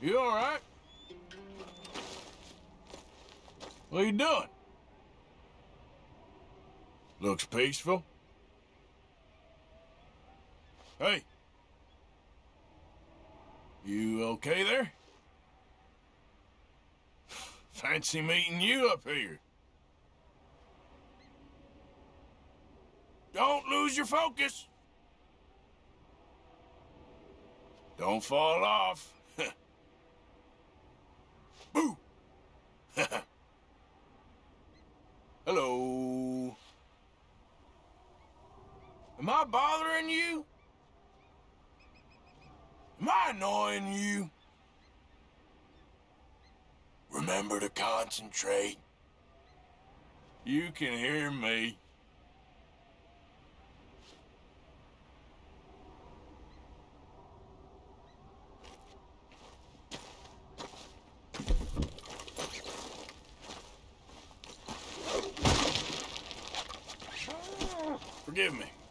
You all right? What are you doing? Looks peaceful. Hey. You okay there? Fancy meeting you up here. Don't lose your focus. Don't fall off. Boo! Hello. Am I bothering you? Am I annoying you? Remember to concentrate. You can hear me. Forgive me.